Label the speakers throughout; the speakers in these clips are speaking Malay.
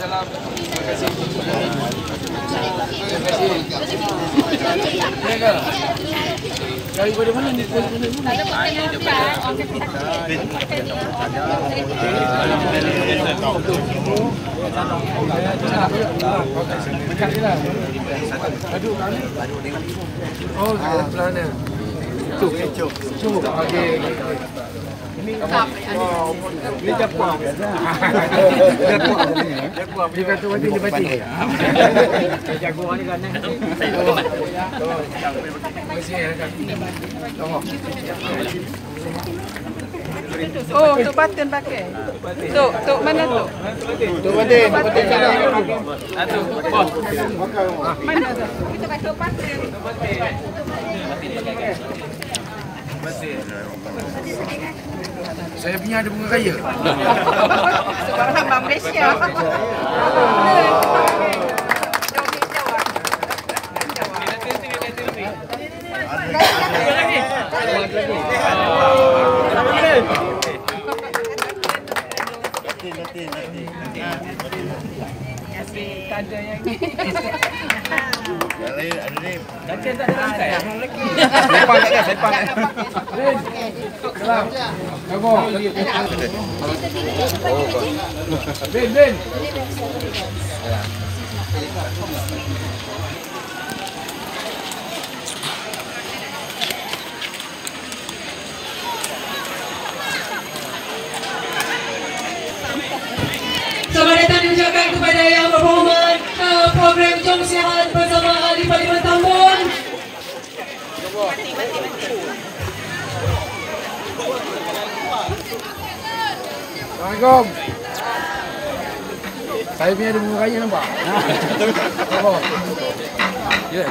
Speaker 1: Waalaikumsalam. Terima kasih. Terima kasih. Jaga. Daripada mana ni?
Speaker 2: Ada makanan
Speaker 1: oh, sebelah mana? Cuk. Okey. Ini japuang. Japuang. Dia kata macam dia baca. Jaguar ni kan. Terima kasih. Tengok.
Speaker 3: Oh, Tok Batin pakai. Tok mana tu?
Speaker 1: Tok Batin.
Speaker 3: Satu. Bos. Mana tu? Kita pakai Tok Batin.
Speaker 1: Saya punya ada bunga raya.
Speaker 3: Sebab orang Malaysia. Ada yang ni.
Speaker 4: Ada ni.
Speaker 1: Kacang tak ada rangkai.
Speaker 4: Selepan tak? Selepan.
Speaker 1: Salam. Kamu. Ben.
Speaker 5: Selamat datang diucapkan kepada yang berhormat program Jom Sihat bersama Ahli Parlimen Tambun.
Speaker 1: Assalamualaikum. Saya punya ada bunga raya nampak? Nampak? Ya.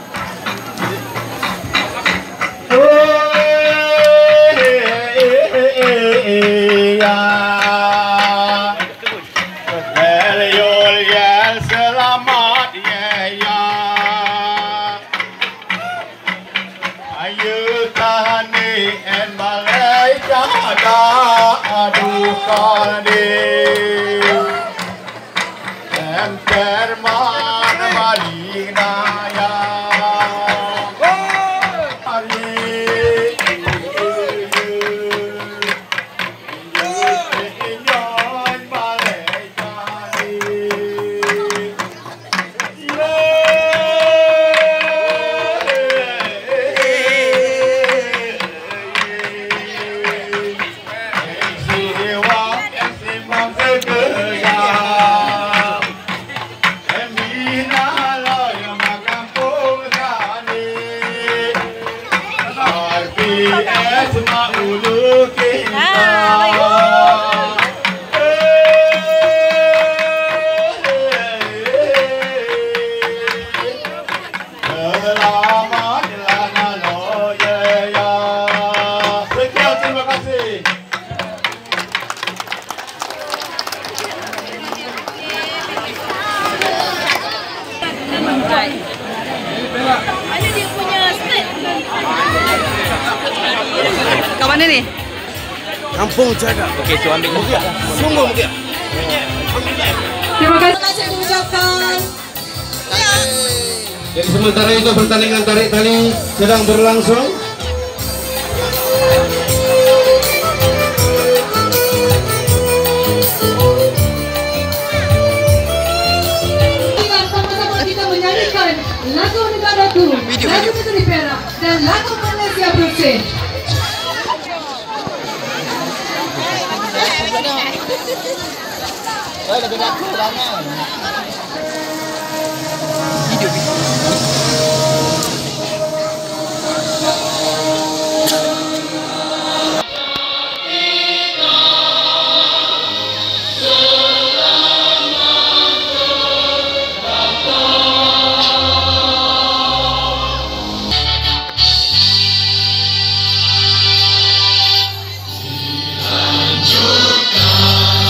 Speaker 3: Mana dia punya skirt? Kat mana ni?
Speaker 4: Kampung Jaga. Okey, tu ambil mulia. Sungguh mulia.
Speaker 5: Terima kasih diucapkan.
Speaker 4: Jadi sementara itu pertandingan tarik tali sedang berlangsung.
Speaker 5: Sama-sama kita menyanyikan lagu negaraku, lagu negeri Perak dan lagu Malaysia bersih.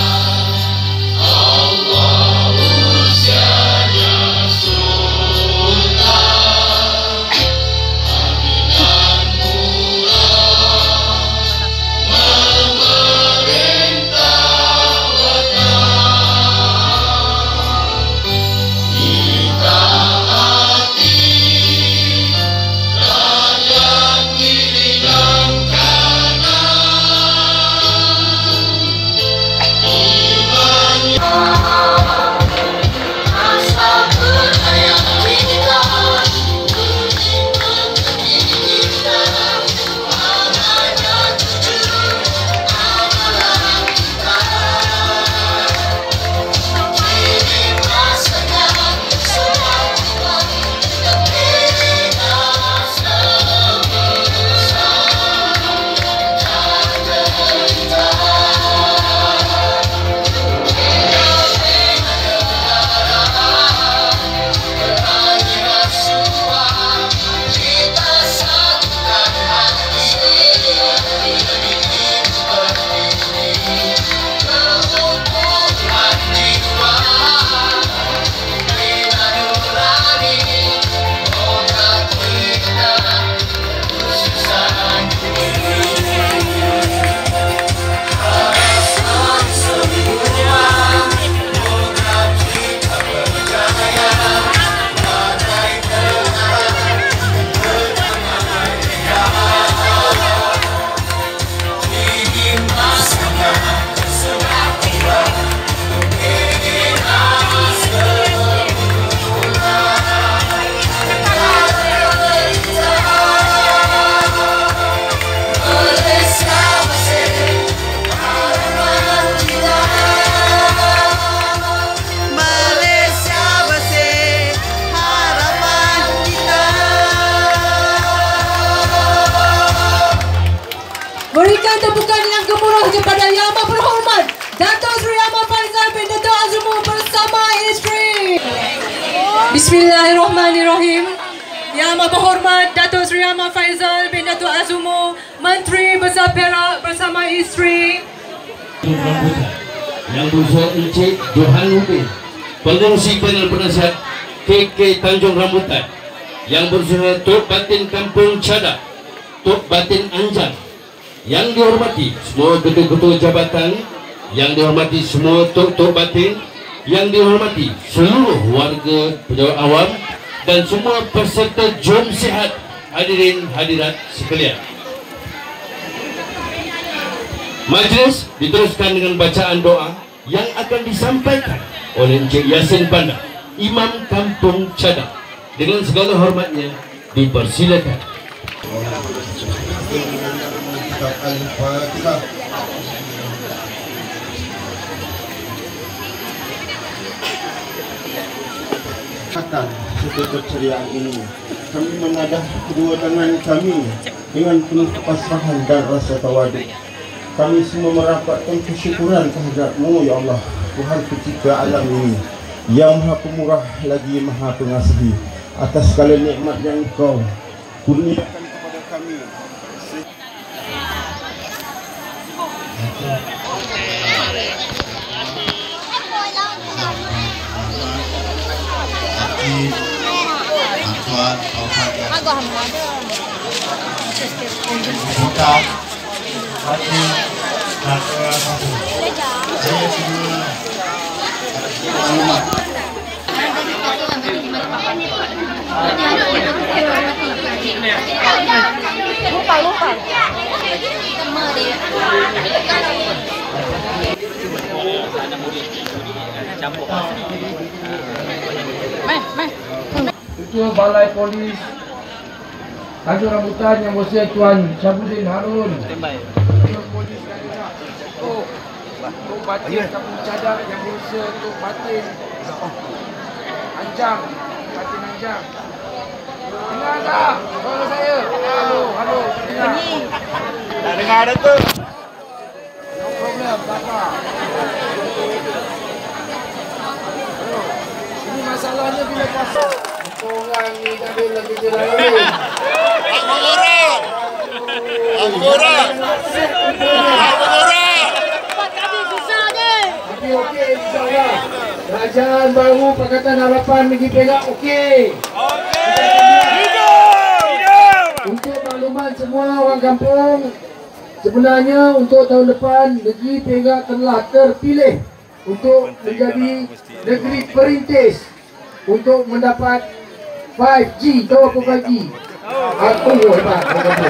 Speaker 6: Allah usianya
Speaker 5: Bismillahirrahmanirrahim. Yang berhormat Datuk Seri Ahmad Faizal bin Datuk Azumo, Menteri Besar Perak bersama isteri.
Speaker 2: Yang berusaha Encik Johan Rubin, Pengerusi Panel Penasihat KK Tanjung Rambutan. Yang berusaha Tok Batin Kampung Cadak, Tok Batin Anjang. Yang dihormati semua ketua-ketua jabatan, yang dihormati semua Tok Batin, yang dihormati seluruh warga pejabat awam dan semua peserta Jom Sihat, hadirin hadirat sekalian. Majlis diteruskan dengan bacaan doa yang akan disampaikan oleh Encik Yasin Panda, Imam Kampung Cadak. Dengan segala hormatnya dipersilakan.
Speaker 6: Akan serta keceriaan ini, kami menadah kedua tangan kami dengan penuh kepasrahan dan rasa tawadu. Kami semua merapatkan kesyukuran kehadrat-Mu, Ya Allah, Tuhan pencipta alam ini, yang Maha Pemurah lagi Maha Pengasihi, atas segala nikmat yang Engkau kurniakan kepada kami.
Speaker 7: Tuan Taufan buka hati dan satu saya semua maklumat
Speaker 8: lupa
Speaker 1: Ketua Balai Polis Tanjung Rambutan yang bersia Tuan Syabuddin Harun, Ketua Polis Kandidat Tok Batin Kampung Cadak yang bersia Tok Batin Anjang, Batin Anjang. Dengar tak suara saya? Halo, dengar.
Speaker 7: tak dengar tu.
Speaker 1: No problem, tak apa. Ini masalahnya bila pasal orang ni tak ada lagi kerja lain.
Speaker 7: Aku murah.
Speaker 1: Tapi okey, insyaAllah. Kerajaan baru Pakatan Harapan Negeri Perak okey. Untuk makluman semua orang kampung, sebenarnya untuk tahun depan Negeri Perak telah terpilih untuk menjadi negeri perintis untuk mendapat 5G. Tahu apa 5G? Aku hebat.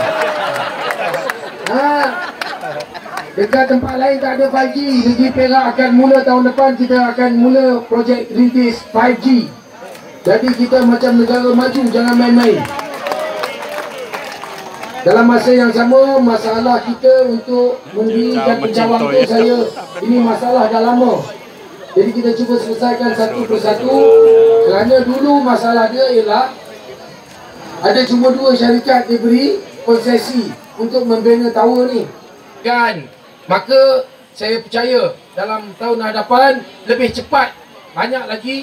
Speaker 1: Dekat tempat lain tak ada 5G. Negeri Perak akan mula tahun depan, kita akan mula projek rintis 5G. Jadi kita macam negara maju, jangan main-main. Dalam masa yang sama, masalah kita untuk mendirikan pencawang tu, ini masalah dah lama. Jadi kita cuba selesaikan satu persatu. Kerana dulu masalah dia ialah ada cuma 2 syarikat diberi konsesi untuk membina tower ni. Kan? Maka saya percaya dalam tahun hadapan lebih cepat, banyak lagi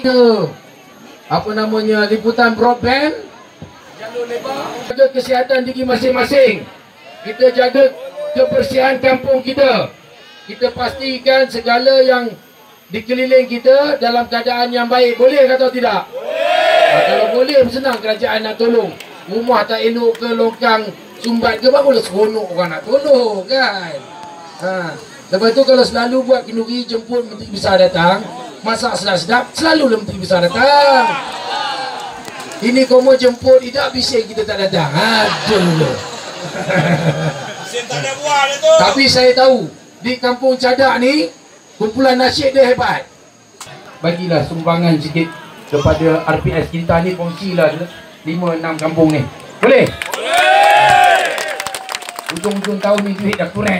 Speaker 1: liputan broadband, jalur lebar, jaga kesihatan diri masing-masing. Kita jaga kebersihan kampung kita. Kita pastikan segala yang dikeliling kita dalam keadaan yang baik. Boleh atau tidak? Kalau boleh, senang kerajaan nak tolong. Rumah tak elok ke, longkang sumbat ke, barulah seronok orang nak tolong kan. Lepas tu kalau selalu buat kenduri jemput Menteri Besar datang, masak sedap-sedap, selalulah Menteri Besar datang. Ini kau mau jemput, tidak bising kita tak datang. Aduh.
Speaker 7: Tak ada buah tu.
Speaker 1: Tapi saya tahu di Kampung Cadak ni kumpulan nasyid dia hebat. Bagilah sumbangan sikit kepada RPS kita ni, kongsilah 5-6 kampung ni. Boleh? Ujung-ujung tahun ni duit dah kurang.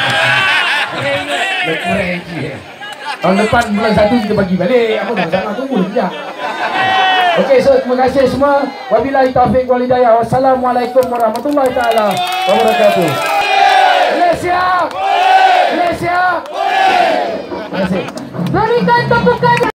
Speaker 1: Dah kurang sikit. Tahun depan bulan 1 kita bagi balik. Apa dah sama, tunggu sekejap. Okey, so terima kasih semua. Wabillahi taufiq wal hidayah. Wassalamualaikum warahmatullahi taala wabarakatuh. Malaysia. Malaysia. Terima kasih. Berikan tepukan.